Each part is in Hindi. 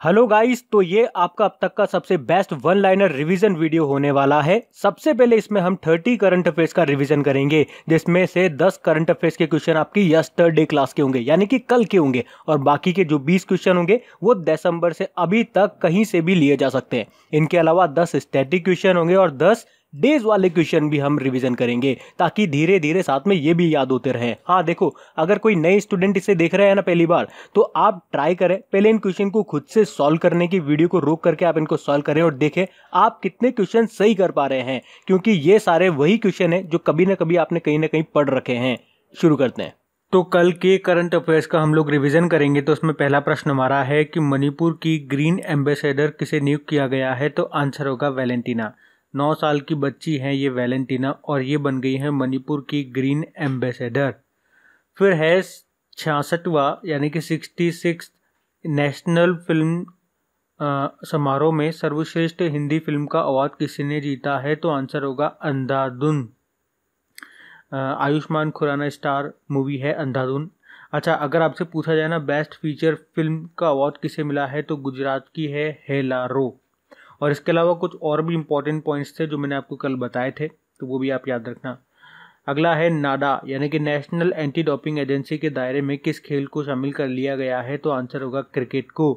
हेलो गाइस, तो ये आपका अब तक का सबसे best one liner revision video होने वाला है। सबसे पहले इसमें हम 30 करंट अफेयर्स का रिवीजन करेंगे, जिसमें से 10 करंट अफेयर्स के क्वेश्चन आपकी यस्टरडे क्लास के होंगे, यानी कि कल के होंगे, और बाकी के जो 20 क्वेश्चन होंगे वो दिसंबर से अभी तक कहीं से भी लिए जा सकते हैं। इनके अलावा 10 स्टैटिक क्वेश्चन होंगे और 10 डेज वाले क्वेश्चन भी हम रिवीजन करेंगे, ताकि धीरे धीरे साथ में ये भी याद होते रहें। हाँ देखो, अगर कोई नए स्टूडेंट इसे देख रहे हैं ना पहली बार, तो आप ट्राई करें पहले इन क्वेश्चन को खुद से सॉल्व करने की, वीडियो को रोक करके आप इनको सॉल्व करें और देखें आप कितने क्वेश्चन सही कर पा रहे हैं, क्योंकि ये सारे वही क्वेश्चन हैं जो कभी ना कभी आपने कहीं ना कहीं पढ़ रखे हैं। शुरू करते हैं। तो कल के करंट अफेयर्स का हम लोग रिवीजन करेंगे। तो उसमें पहला प्रश्न हमारा है कि मणिपुर की ग्रीन एम्बेसडर किसे नियुक्त किया गया है? तो आंसर होगा वैलेंटीना। 9 साल की बच्ची है ये वैलेंटीना, और ये बन गई है मणिपुर की ग्रीन एम्बेसडर। फिर है 66वां यानी कि 66 नेशनल फिल्म समारोह में सर्वश्रेष्ठ हिंदी फिल्म का अवार्ड किसने जीता है? तो आंसर होगा अंधाधुन। आयुष्मान खुराना स्टार मूवी है अंधाधुन। अच्छा, अगर आपसे पूछा जाए ना बेस्ट फीचर फिल्म का अवार्ड किसे मिला है, तो गुजरात की है हेलारो। और इसके अलावा कुछ और भी इंपॉर्टेंट पॉइंट्स थे जो मैंने आपको कल बताए थे, तो वो भी आप याद रखना। अगला है नाडा यानी कि नेशनल एंटी डोपिंग एजेंसी के दायरे में किस खेल को शामिल कर लिया गया है? तो आंसर होगा क्रिकेट को।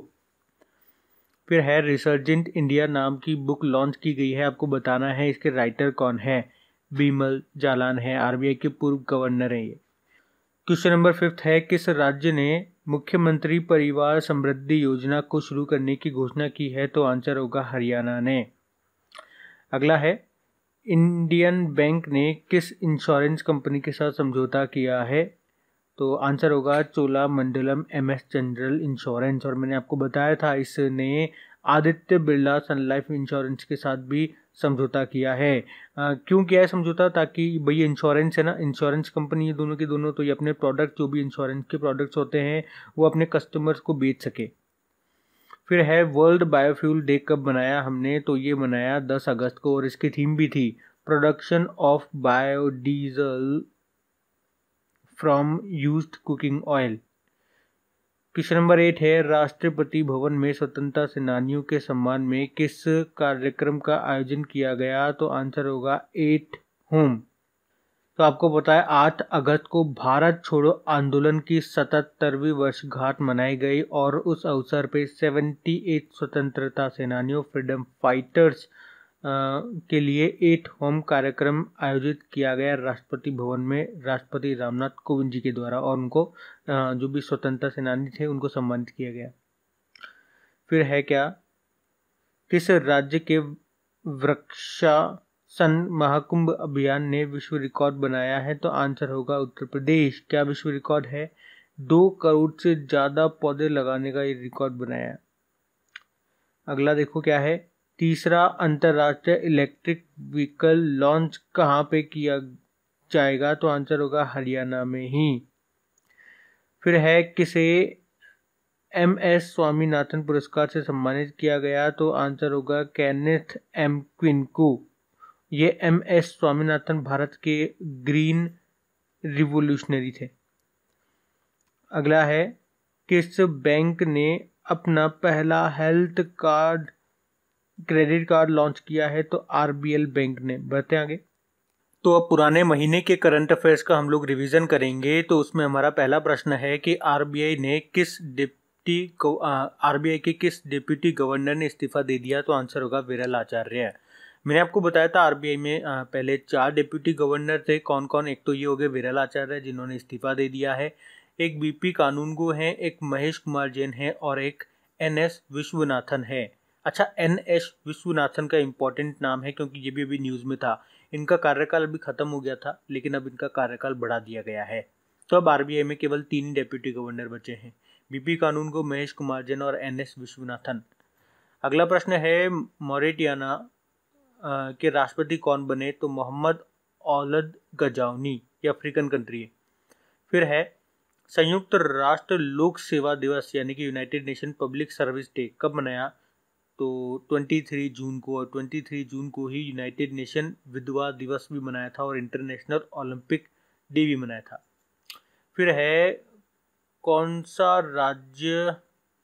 फिर है रिसर्जेंट इंडिया नाम की बुक लॉन्च की गई है, आपको बताना है इसके राइटर कौन है। बिमल जालान है, आरबीआई के पूर्व गवर्नर हैं ये। क्वेश्चन नंबर 5 है किस राज्य ने मुख्यमंत्री परिवार समृद्धि योजना को शुरू करने की घोषणा की है? तो आंसर होगा हरियाणा ने। अगला है इंडियन बैंक ने किस इंश्योरेंस कंपनी के साथ समझौता किया है? तो आंसर होगा चोलामंडलम एमएस जनरल इंश्योरेंस। और मैंने आपको बताया था इसने Aditya Birla Sun Life Insurance के साथ भी समझौता किया है। क्यों किया है समझौता? ताकि भाई इंश्योरेंस है ना, इंश्योरेंस कंपनी है दोनों की दोनों, तो ये अपने प्रोडक्ट जो भी इंश्योरेंस के प्रोडक्ट्स होते हैं वो अपने कस्टमर्स को बेच सके। फिर है वर्ल्ड बायोफ्यूल डे कब बनाया हमने? तो ये बनाया 10 अगस्त को, और इसकी थीम भी थी production of biodiesel from used cooking oil. Question number 8 है राष्ट्रपति भवन में स्वतंत्रता सेनानियों के सम्मान में किस कार्यक्रम का आयोजन किया गया? तो आंसर होगा 8 होम। तो आपको पता है 8 अगस्त को भारत छोड़ो आंदोलन की 77वीं वर्षगांठ मनाई गई, और उस अवसर पे 78 स्वतंत्रता सेनानियों फ्रीडम फाइटर्स के लिए 8 होम कार्यक्रम आयोजित किया गया राष्ट्रपति भवन में राष्ट्रपति रामनाथ कोविंद जी के द्वारा, और उनको जो भी स्वतंत्रता सेनानी थे उनको सम्मानित किया गया। फिर है क्या, किस राज्य के वृक्षासन महाकुंभ अभियान ने विश्व रिकॉर्ड बनाया है? तो आंसर होगा उत्तर प्रदेश। क्या विश्व रिकॉर्ड है? 2 करोड़ से ज्यादा पौधे लगाने का ये रिकॉर्ड बनाया। अगला देखो क्या है, तीसरा अंतर्राष्ट्रीय इलेक्ट्रिक व्हीकल लॉन्च कहाँ पे किया जाएगा? तो आंसर होगा हरियाणा में ही। फिर है किसे MS स्वामीनाथन पुरस्कार से सम्मानित किया गया? तो आंसर होगा केनेथ M क्विन को। ये MS स्वामीनाथन भारत के ग्रीन रिवोल्यूशनरी थे। अगला है किस बैंक ने अपना पहला health card credit card launch किया है? तो RBL बैंक ने। बढ़ते आगे। तो अब पुराने महीने के करंट अफेयर्स का हम लोग रिवीजन करेंगे। तो उसमें हमारा पहला प्रश्न है कि आरबीआई के किस डिप्टी गवर्नर ने इस्तीफा दे दिया? तो आंसर होगा विरल आचार्य। मैंने आपको बताया था आरबीआई में पहले 4 डिप्टी गवर्नर थे। कौन कौन? एक तो ये हो गए विरल आचार्य जिन्होंने इस्तीफा दे दिया है, एक बीपी कानूनगो हैं, एक महेश कुमार जैन है, और एक NS विश्वनाथन है। अच्छा, NS विश्वनाथन का इंपॉर्टेंट नाम है क्योंकि ये भी अभी न्यूज़ में था। इनका कार्यकाल अभी खत्म हो गया था, लेकिन अब इनका कार्यकाल बढ़ा दिया गया है। तो अब आरबीआई में केवल 3 डेप्यूटी गवर्नर बचे हैं, बीपी कानूनगो, महेश कुमार जैन और NS विश्वनाथन। अगला प्रश्न है मॉरिटानिया के राष्ट्रपति कौन बने? तो मोहम्मद औलद गजाउनी, ये अफ्रीकन कंट्री है। फिर है संयुक्त राष्ट्र लोक सेवा दिवस यानी कि United Nation Public Service Day कब मनाया? तो 23 जून को, और 23 जून को ही यूनाइटेड नेशन विधवा दिवस भी मनाया था और इंटरनेशनल ओलंपिक डे भी मनाया था। फिर है कौन सा राज्य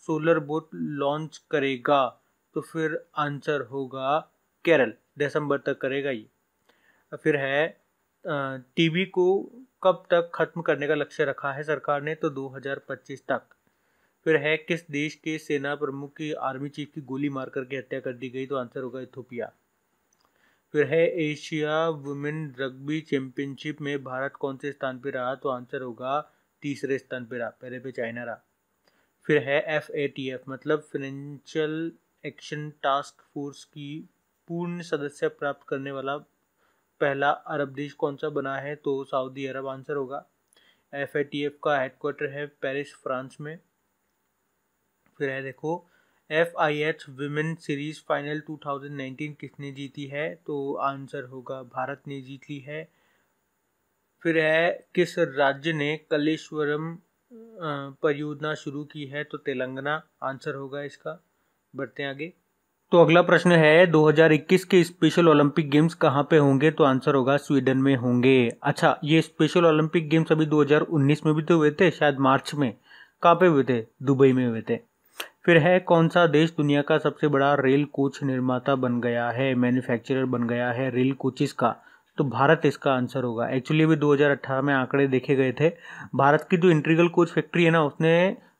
सोलर बोट लॉन्च करेगा? तो फिर आंसर होगा केरल, दिसंबर तक करेगा ये। फिर है टीबी को कब तक खत्म करने का लक्ष्य रखा है सरकार ने? तो 2025 तक। फिर है किस देश के सेना प्रमुख की आर्मी चीफ की गोली मार करके हत्या कर दी गई? तो आंसर होगा इथोपिया। फिर है एशिया वुमेन रग्बी चैंपियनशिप में भारत कौन से स्थान पे रहा? तो आंसर होगा तीसरे स्थान पे रहा, पहले पे चाइना रहा। फिर है FATF मतलब फाइनेंशियल एक्शन टास्क फोर्स की पूर्ण सदस्य प्राप्त करने वाला पहला अरब देश कौन सा बना है? तो सऊदी अरब आंसर होगा। FATF का हेडक्वार्टर है पेरिस, फ्रांस में। फिर है देखो FIH विमेन सीरीज फाइनल 2019 किसने जीती है? तो आंसर होगा भारत ने जीत ली है। फिर है किस राज्य ने कलेश्वरम परियोजना शुरू की है? तो तेलंगाना आंसर होगा इसका। बढ़ते हैं आगे। तो अगला प्रश्न है 2021 के स्पेशल ओलंपिक गेम्स कहाँ पे होंगे? तो आंसर होगा स्वीडन में होंगे। अच्छा, ये स्पेशल ओलंपिक गेम्स अभी 2019 में भी तो हुए थे, शायद मार्च में। कहाँ पे हुए थे? दुबई में हुए थे। फिर है कौन सा देश दुनिया का सबसे बड़ा रेल कोच निर्माता बन गया है, मैन्युफैक्चरर बन गया है रेल कोचेस का? तो भारत इसका आंसर होगा। एक्चुअली भी 2018 में आंकड़े देखे गए थे। भारत की जो इंटीग्रल कोच फैक्ट्री है ना, उसने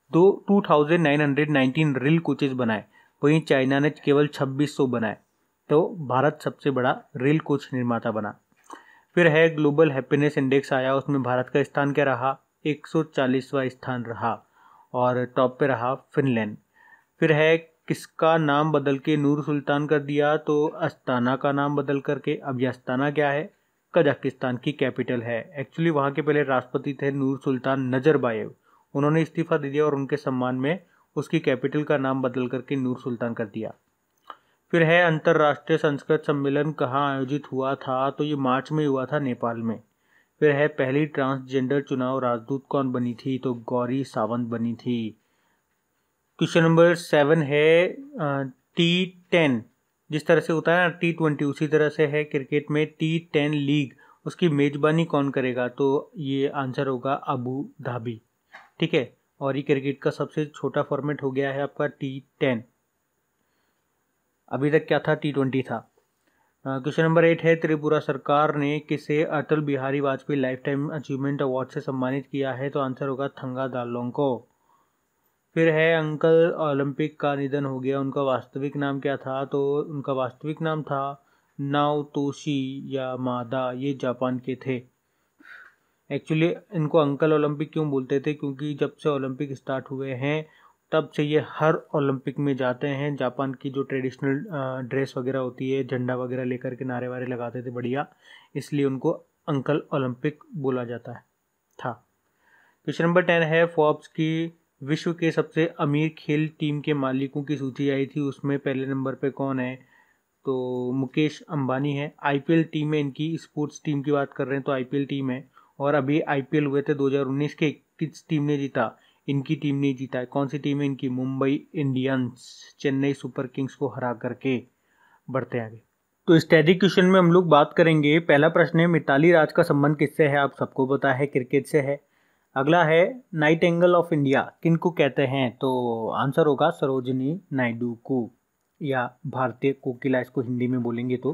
2919 रेल कोचेस बनाए, वहीं चाइना ने केवल 2600 बनाए। तो भारत सबसे बड़ा रेल कोच निर्माता बना। फिर है ग्लोबल हैप्पीनेस इंडेक्स आया, उसमें भारत का स्थान क्या रहा? 140वां स्थान रहा और टॉप पे रहा फिनलैंड। फिर है किसका नाम बदल के नूर सुल्तान कर दिया? तो अस्ताना का नाम बदल करके। अब ये अस्ताना क्या है? कजाकिस्तान की कैपिटल है। एक्चुअली वहाँ के पहले राष्ट्रपति थे नूर सुल्तान नजरबायेव, उन्होंने इस्तीफा दे दिया और उनके सम्मान में उसकी कैपिटल का नाम बदल करके नूर सुल्तान कर दिया। फिर है अंतर्राष्ट्रीय संस्कृत सम्मेलन कहाँ आयोजित हुआ था? तो ये मार्च में हुआ था, नेपाल में। फिर है पहली ट्रांसजेंडर चुनाव राजदूत कौन बनी थी? तो गौरी सावंत बनी थी। क्वेश्चन नंबर 7 है T10 जिस तरह से होता है ना T20, उसी तरह से है क्रिकेट में T10 लीग, उसकी मेजबानी कौन करेगा? तो ये आंसर होगा अबू धाबी। ठीक है, और ये क्रिकेट का सबसे छोटा फॉर्मेट हो गया है आपका T10। अभी तक क्या था? T20 था। क्वेश्चन नंबर 8 है त्रिपुरा सरकार ने किसे Atal Bihari Vajpayee lifetime achievement award से सम्मानित किया है? तो आंसर होगा थंगा दालोंग को। फिर है अंकल ओलंपिक का निधन हो गया, उनका वास्तविक नाम क्या था? तो उनका वास्तविक नाम था नाओतोशी यामादा, ये जापान के थे। एक्चुअली इनको अंकल ओलंपिक क्यों बोलते थे? क्योंकि जब से ओलंपिक स्टार्ट हुए हैं तब से ये हर ओलंपिक में जाते हैं। जापान की जो ट्रेडिशनल ड्रेस वगैरह होती है, झंडा वगैरह लेकर के नारे वारे लगाते थे बढ़िया, इसलिए उनको अंकल ओलंपिक बोला जाता है था। क्वेश्चन नंबर 10 है फोर्ब्स की विश्व के सबसे अमीर खेल टीम के मालिकों की सूची आई थी, उसमें पहले नंबर पे कौन है? तो मुकेश अंबानी है। IPL टीम है इनकी, स्पोर्ट्स टीम की बात कर रहे हैं तो IPL टीम है। और अभी IPL हुए थे 2019 के, किस टीम ने जीता? इनकी टीम ने जीता है। कौन सी टीम है इनकी? Mumbai Indians, Chennai Super Kings को हरा करके। बढ़ते हैं आगे। तो स्टैटिक क्वेश्चन में हम लोग बात करेंगे। पहला प्रश्न है मिताली राज का संबंध किससे है? आप सबको पता है, क्रिकेट से है। अगला है नाइटिंगेल ऑफ इंडिया किनको कहते हैं? तो आंसर होगा सरोजिनी नायडू को, या भारतीय कोकिला इसको हिंदी में बोलेंगे तो।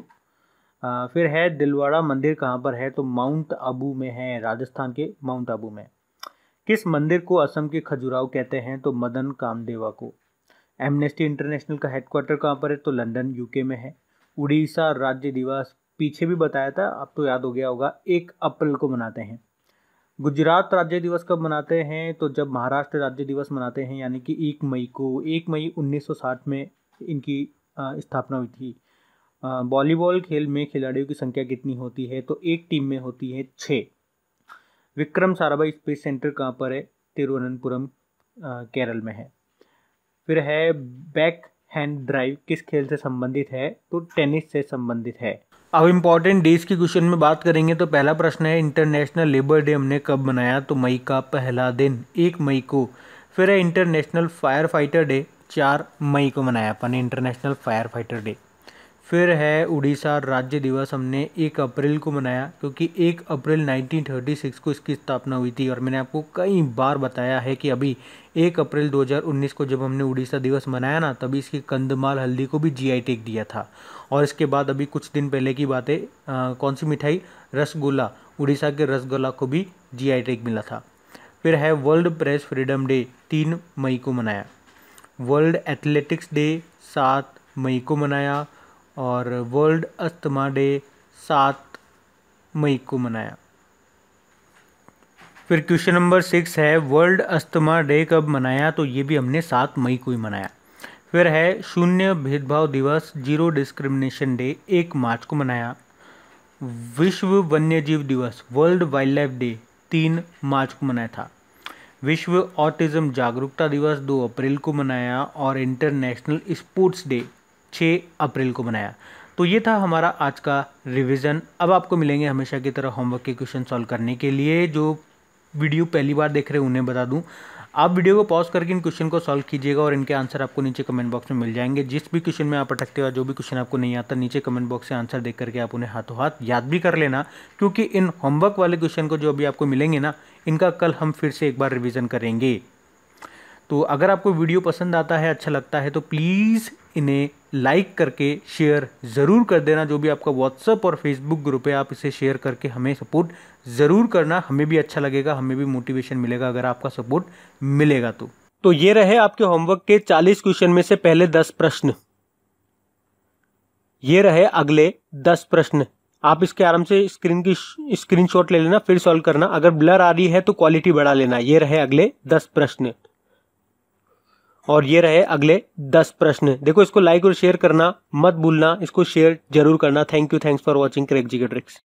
फिर है दिलवाड़ा मंदिर कहाँ पर है? तो माउंट आबू में है, राजस्थान के माउंट आबू में। किस मंदिर को असम के खजुराहो कहते हैं? तो मदन कामदेवा को। एमनेस्टी इंटरनेशनल का हेडक्वार्टर कहाँ पर है? तो लंदन UK में है। उड़ीसा राज्य दिवस पीछे भी बताया था, अब तो याद हो गया होगा, 1 अप्रैल को मनाते हैं। गुजरात राज्य दिवस कब मनाते हैं? तो जब महाराष्ट्र राज्य दिवस मनाते हैं, यानी कि 1 मई को। 1 मई 1960 में इनकी स्थापना हुई थी। वॉलीबॉल खेल में खिलाड़ियों की संख्या कितनी होती है? तो एक टीम में होती है 6। विक्रम साराभाई स्पेस सेंटर कहाँ पर है? तिरुवनंतपुरम केरल में है। फिर है बैक हैंड ड्राइव किस खेल से संबंधित है? तो टेनिस से संबंधित है। अब इम्पॉर्टेंट डेज के क्वेश्चन में बात करेंगे तो पहला प्रश्न है इंटरनेशनल लेबर डे हमने कब मनाया? तो मई का पहला दिन, 1 मई को। फिर है इंटरनेशनल फायर फाइटर डे, 4 मई को मनाया अपन इंटरनेशनल फायर फाइटर डे। फिर है उड़ीसा राज्य दिवस, हमने 1 अप्रैल को मनाया क्योंकि 1 अप्रैल 1936 को इसकी स्थापना हुई थी। और मैंने आपको कई बार बताया है कि अभी 1 अप्रैल 2019 को जब हमने उड़ीसा दिवस मनाया ना, तभी इसकी कंधमाल हल्दी को भी जीआई टैग दिया था। और इसके बाद अभी कुछ दिन पहले की बात है, कौन सी मिठाई, रसगुल्ला, उड़ीसा के रसगुल्ला को भी जीआई टैग मिला था। फिर है वर्ल्ड प्रेस फ्रीडम डे, 3 मई को मनाया। वर्ल्ड एथलेटिक्स डे 7 मई को मनाया। और वर्ल्ड अस्थमा डे 7 मई को मनाया। फिर क्वेश्चन नंबर 6 है वर्ल्ड अस्थमा डे कब मनाया, तो ये भी हमने 7 मई को ही मनाया। फिर है शून्य भेदभाव दिवस, 0 डिस्क्रिमिनेशन डे, 1 मार्च को मनाया। विश्व वन्यजीव दिवस, वर्ल्ड वाइल्ड लाइफ डे, 3 मार्च को मनाया था। विश्व ऑटिज्म जागरूकता दिवस 2 अप्रैल को मनाया। और इंटरनेशनल स्पोर्ट्स डे 6 अप्रैल को मनाया। तो ये था हमारा आज का रिवीजन। अब आपको मिलेंगे हमेशा की तरह होमवर्क के क्वेश्चन सॉल्व करने के लिए। जो वीडियो पहली बार देख रहे हैं उन्हें बता दूं, आप वीडियो को पॉज करके इन क्वेश्चन को सॉल्व कीजिएगा और इनके आंसर आपको नीचे कमेंट बॉक्स में मिल जाएंगे। जिस भी क्वेश्चन में आप अटकते हो, जो भी क्वेश्चन आपको नहीं आता, नीचे कमेंट बॉक्स से आंसर देख करके आप उन्हें हाथों हाथ याद भी कर लेना, क्योंकि इन होमवर्क वाले क्वेश्चन को जो अभी आपको मिलेंगे ना, इनका कल हम फिर से एक बार रिविजन करेंगे। तो अगर आपको वीडियो पसंद आता है, अच्छा लगता है, तो प्लीज़ इन्हें लाइक करके शेयर ज़रूर कर देना। जो भी आपका व्हाट्सएप और फेसबुक ग्रुप है, आप इसे शेयर करके हमें सपोर्ट ज़रूर करना। हमें भी अच्छा लगेगा, हमें भी मोटिवेशन मिलेगा अगर आपका सपोर्ट मिलेगा तो ये रहे आपके होमवर्क के 40 क्वेश्चन में से पहले 10 प्रश्न। ये रहे अगले 10 प्रश्न। आप इसके आराम से स्क्रीनशॉट ले लेना, फिर सॉल्व करना। अगर ब्लर आ रही है तो क्वालिटी बढ़ा लेना। ये रहे अगले 10 प्रश्न और ये रहे अगले 10 प्रश्न। देखो, इसको लाइक और शेयर करना मत भूलना, इसको शेयर जरूर करना। Thank you, thanks for watching crack G K tricks.